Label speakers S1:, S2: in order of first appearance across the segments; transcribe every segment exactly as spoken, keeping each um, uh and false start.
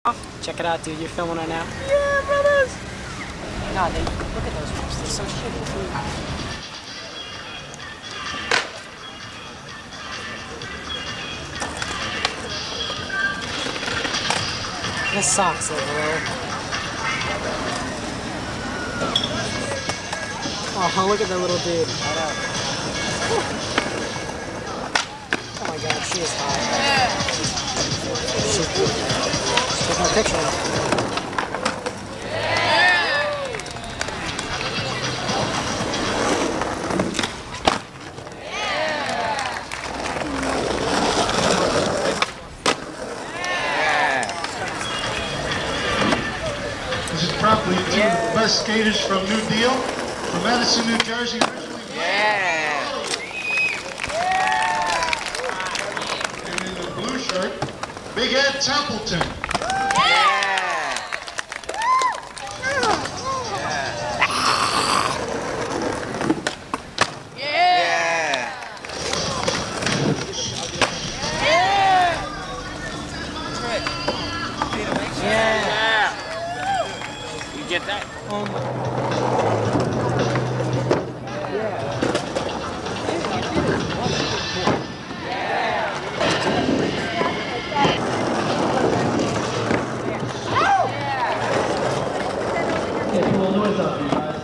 S1: Check it out, dude. You're filming right now.
S2: Yeah, brothers.
S1: God, they look at those ropes. They're so shitty. This sucks, like, bro. Oh, look at that little dude. Oh my God, she is hot. She's taking a picture.
S3: This is probably two of the best skaters from New Deal, from Madison, New Jersey.
S2: Yeah.
S3: And in the blue shirt, Big Ed Templeton.
S2: Get that?
S1: Oh my.
S4: Get a little noise up, you guys.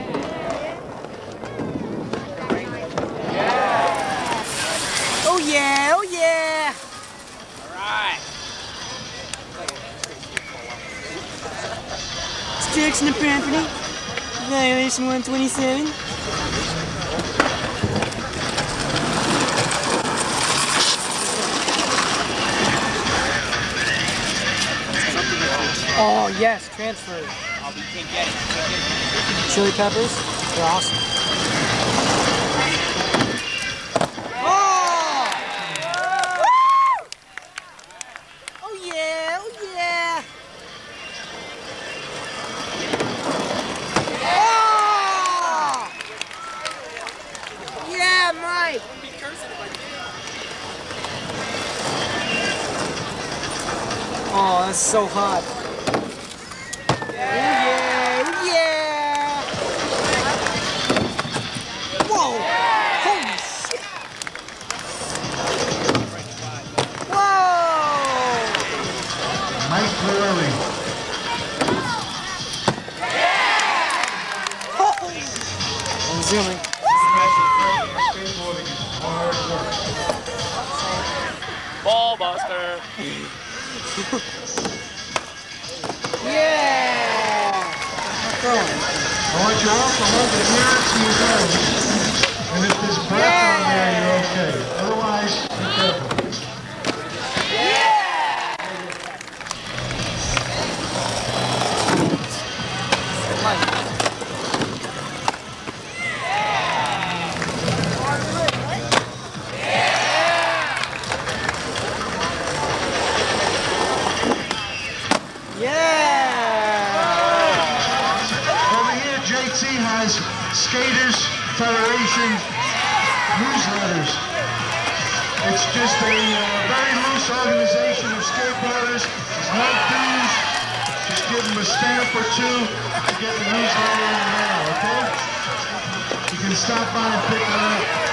S1: Oh yeah, oh yeah.
S2: All right.
S1: Jackson and Anthony, violation one twenty-seven. Oh yes, transfer.
S2: Oh, we can't get it. We can't get it.
S1: Chili peppers, they're awesome. Oh! Oh yeah, oh yeah. Yeah, Mike! Oh, that's so hot. Yeah, oh yeah! Whoa! Holy shit! Whoa!
S3: Mike Lurley.
S1: I'm zooming.
S3: Skateboarding is hard work.
S2: Ball buster.
S1: Yeah!
S3: I want you all to hold the mirror to your nose. And if there's breath on there, you're okay. Otherwise, be careful. Over here, J T has Skaters Federation newsletters. It's just a uh, very loose organization of skateboarders. There's no dues. Just give them a stamp or two to get the newsletter in the mail, okay? You can stop by and pick one up.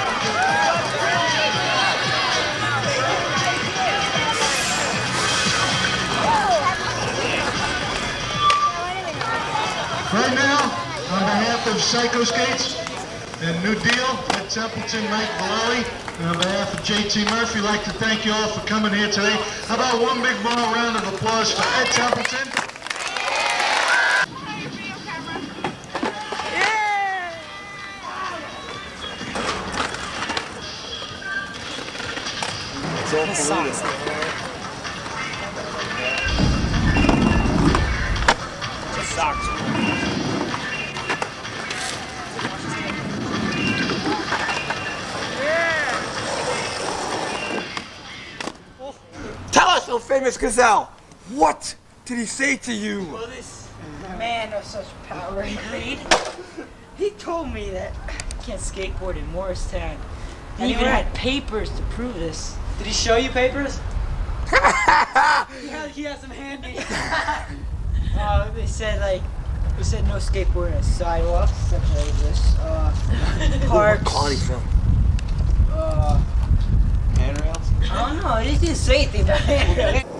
S3: Right now, on behalf of Psycho Skates and New Deal, Ed Templeton, Mike Valelli, and on behalf of J T Murphy, I'd like to thank you all for coming here today. How about one big ball round of applause for Ed Templeton?
S1: This sucks.
S2: It sucks.
S5: Tell us, oh famous gazelle, what did he say to you?
S6: Well, this man of such power and greed, he told me that I can't skateboard in Morristown. He even had papers to prove this.
S1: Did he show you papers?
S6: Yeah, he has them handy. uh, they said like, they said no skateboarding on sidewalks such as this. Uh, parks.
S5: Quality film.
S6: Uh,
S2: Handrails?
S6: I don't know. He didn't say anything about handrails.